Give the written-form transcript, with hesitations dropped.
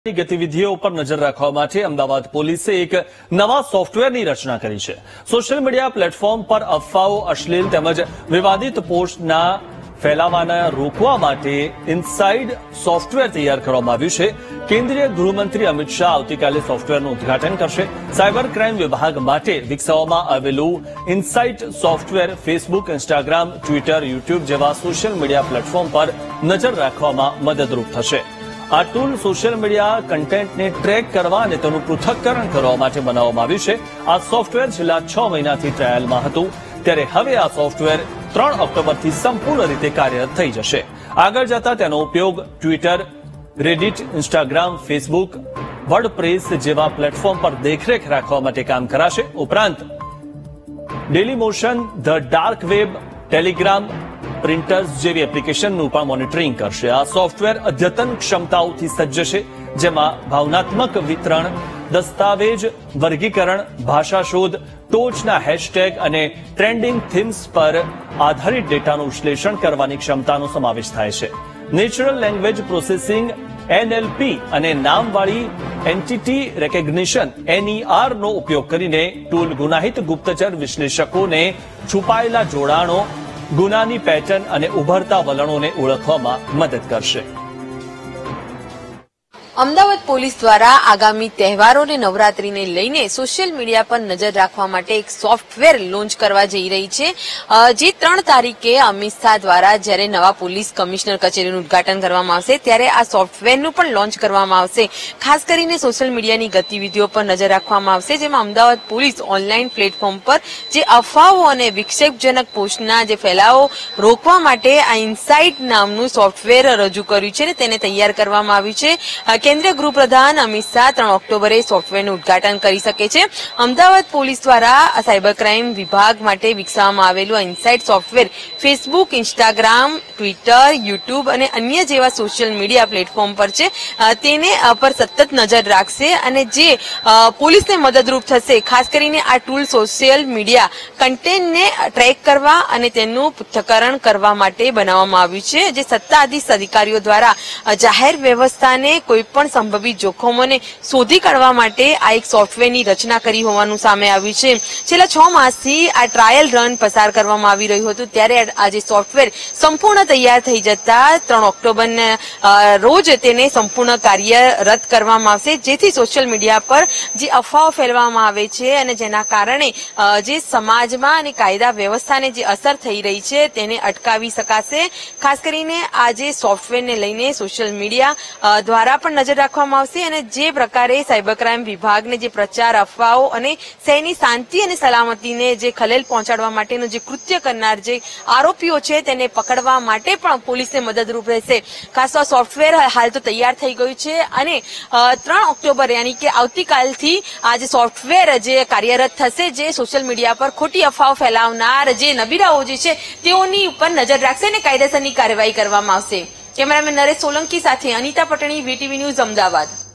ગતિવિધિઓ પર નજર રાખવા માટે અમદાવાદ પોલીસે એક નવા સોફ્ટવેરની રચના કરી છે। સોશિયલ મીડિયા પ્લેટફોર્મ પર અફવાઓ, અશ્લીલ તેમજ વિવાદિત પોસ્ટના ફેલાવાને રોકવા માટે ઇનસાઇડ સોફ્ટવેર તૈયાર કરવામાં આવ્યું છે। કેન્દ્રીય ગૃહમંત્રી અમિત શાહ આવતીકાલે સોફ્ટવેરનું ઉદ્ઘાટન કરશે। સાયબર ક્રાઇમ વિભાગ માટે વિકસાવવામાં આવેલું insight software Facebook, Instagram, Twitter, YouTube જેવા સોશિયલ મીડિયા પ્લેટફોર્મ પર નજર રાખવામાં મદદરૂપ થશે। આ ટૂલ સોશિયલ મીડિયા કન્ટેન્ટને ટ્રેક કરવા અને તેનું પૃથ્થકરણ કરવા માટે બનાવવામાં આવ્યું છે। આ સોફ્ટવેર છેલ્લા 6 મહિનાથી ટ્રાયલમાં હતું, ત્યારે હવે આ સોફ્ટવેર 3 ઓક્ટોબરથી સંપૂર્ણ રીતે કાર્યરત થઈ જશે। આગળ જતા તેનો ઉપયોગ Twitter, Reddit, Instagram, Facebook, WordPress જેવા પ્લેટફોર્મ પર દેખરેખ રાખવા માટે કામ કરાશે। ઉપરાંત Dailymotion, the dark web, Telegram, printers જેવી એપ્લિકેશનનું પણ મોનિટરિંગ કરશે। આ સોફ્ટવેર અદ્યતન ક્ષમતાઓથી સજ્જ છે, જેમાં ભાવનાત્મક વિતરણ, દસ્તાવેજ વર્ગીકરણ, ભાષા શોધ, ટોચના હેશટેગ અને ટ્રેન્ડિંગ થીમ્સ પર આધારિત ડેટાનું વિશ્લેષણ કરવાની ક્ષમતાનો સમાવેશ થાય છે। નેચરલ લેંગ્વેજ પ્રોસેસિંગ NLP અને નામવાળી એન્ટિટી રેકગ્નિશન NER નો ઉપયોગ કરીને ટૂલ ગુનાહિત ગુપ્તચર વિશ્લેષકોને છુપાયેલા જોડાણો, ગુનાની પેટર્ન અને ઉભરતા વલણોને ઓળખવામાં મદદ કરશે। અમદાવાદ પોલીસ દ્વારા આગામી તહેવારો અને નવરાત્રીને લઈને સોશિયલ મીડિયા પર નજર રાખવા માટે એક સોફ્ટવેર લોન્ચ કરવા જઈ રહી છે, જે 3 તારીખે અમિત શાહ દ્વારા જ્યારે નવા પોલીસ કમિશનર કચેરીનું ઉદ્ઘાટન કરવામાં આવશે ત્યારે આ સોફ્ટવેરનું પણ લોન્ચ કરવામાં આવશે। ખાસ કરીને સોશિયલ મીડિયાની ગતિવિધિઓ પર નજર રાખવામાં આવશે, જેમાં અમદાવાદ પોલીસ ઓનલાઈન પ્લેટફોર્મ પર જે અફવાઓ અને વિક્ષેપજનક પોસ્ટના જે ફેલાવો રોકવા માટે આ ઇનસાઇટ નામનું સોફ્ટવેર રજૂ કર્યું છે અને તેને તૈયાર કરવામાં આવ્યું છે। કેન્દ્રીય ગૃહપ્રધાન અમિત શાહ 3 ઓક્ટોબરે સોફ્ટવેરનું ઉદ્ઘાટન કરી શકે છે। અમદાવાદ પોલીસ દ્વારા સાયબર ક્રાઇમ વિભાગ માટે વિકસાવવામાં આવેલું આ insight software Facebook, Instagram, Twitter, YouTube અને અન્ય જેવા સોશિયલ મીડિયા પ્લેટફોર્મ પર છે, તેને પર સતત નજર રાખશે અને જે પોલીસને મદદરૂપ થશે। ખાસ કરીને આ ટૂલ સોશિયલ મીડિયા કન્ટેન્ટને ટ્રેક કરવા અને તેનું પૃથ્થકરણ કરવા માટે બનાવવામાં આવ્યું છે, જે સત્તાધીશ અધિકારીઓ દ્વારા જાહેર વ્યવસ્થાને કોઈ પણ સંભવિત જોખમોને શોધી કાઢવા માટે આ એક સોફ્ટવેરની રચના કરી હોવાનું સામે આવ્યું છે। છેલ્લા 6 માસથી આ ટ્રાયલ રન પસાર કરવામાં આવી રહ્યું હતું, ત્યારે આ જે સોફ્ટવેર સંપૂર્ણ તૈયાર થઈ જતા 3 ઓક્ટોબરના રોજ તેને સંપૂર્ણ કાર્યરત કરવામાં આવશે, જેથી સોશિયલ મીડિયા પર જે અફવાઓ ફેલાવવામાં આવે છે અને જેના કારણે જે સમાજમાં અને કાયદા વ્યવસ્થાને જે અસર થઈ રહી છે તેને અટકાવી શકાશે। ખાસ કરીને આ જે સોફ્ટવેરને લઈને સોશિયલ મીડિયા દ્વારા પણ નજર રાખવામાં આવશે અને જે પ્રકારે સાયબર ક્રાઇમ વિભાગને જે પ્રચાર, અફવાઓ અને શહેરની શાંતિ અને સલામતીને જે ખલેલ પહોંચાડવા માટેનું જે કૃત્ય કરનાર જે આરોપીઓ છે તેને પકડવા માટે પણ પોલીસને મદદરૂપ રહેશે। ખાસ આ સોફ્ટવેર હાલ તો તૈયાર થઈ ગયું છે અને 3 ઓક્ટોબર યાની કે આવતીકાલથી આ જે સોફ્ટવેર જે કાર્યરત થશે, જે સોશિયલ મીડિયા પર ખોટી અફવાઓ ફેલાવનાર જે નબીરાઓ જે છે તેઓની ઉપર નજર રાખશે અને કાયદેસરની કાર્યવાહી કરવામાં આવશે। કેમેરામેન નરેશ સોલંકી સાથે અનિતા પટણી, VTV ન્યૂઝ, અમદાવાદ।